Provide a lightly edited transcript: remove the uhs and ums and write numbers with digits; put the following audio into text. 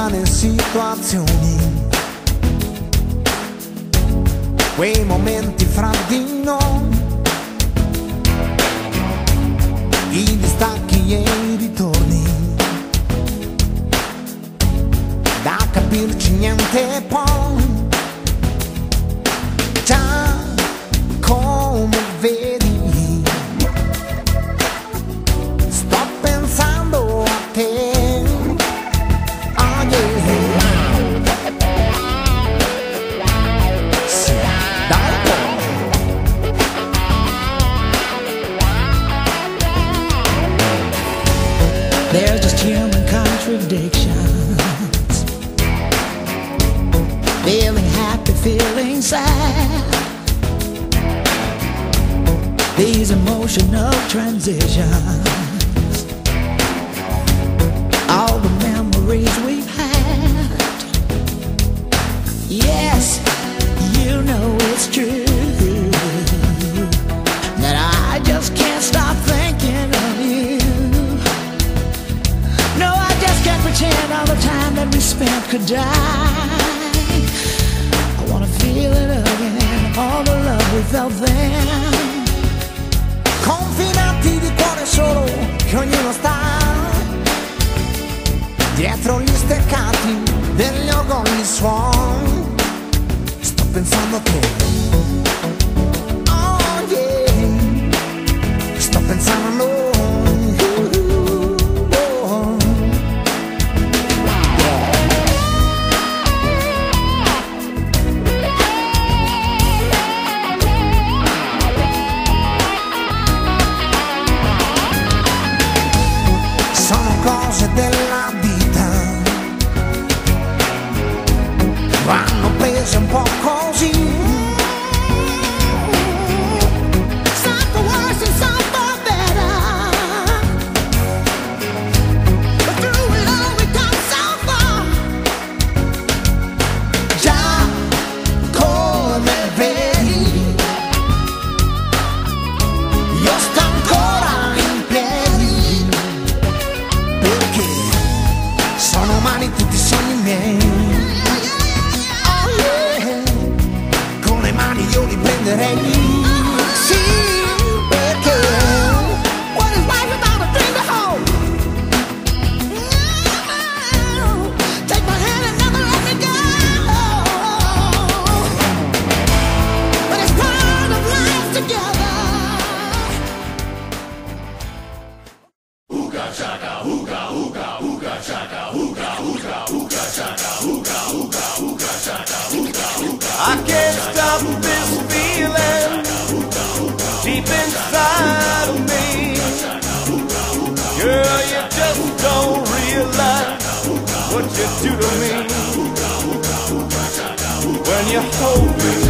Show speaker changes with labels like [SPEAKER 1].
[SPEAKER 1] strane situazioni, quei momenti fra di noi, i distacchi e i ritorni, da capirci niente poi. Già come vedi, sto pensando a te. Oh yeah. Sì, da un po'. There's just human contradictions, feeling happy, feeling sad. These emotional transitions, all the memories we've had. Yes, you know it's true that I just can't stop thinking of you. No, I just can't pretend all the time that we spent could die. I wanna feel it again, all the love we felt then. Confinati di cuore solo, che ognuno sta dietro gli steccati degli orgogli suoni. Sto pensando a te. Oh yeah. Sto pensando a noi. Della vita vanno prese un po' così, some for worse and some for better, but through it all we come so far. Già come vedi, io sto ancora in piedi, perché sono umani tutti i sogni miei. Oh yeah, con le mani io li prenderei. Sì, perché what is life without a dream to hold? Take my hand and never let me go. But it's part of life together. Hookah chaka, hookah, hookah, hookah chaka, hookah, hookah, hookah chaka, hookah, hookah, hookah chaka, hookah, hookah. I can't stop this feeling deep inside of me. Girl, you just don't realize what you do to me when you hold me.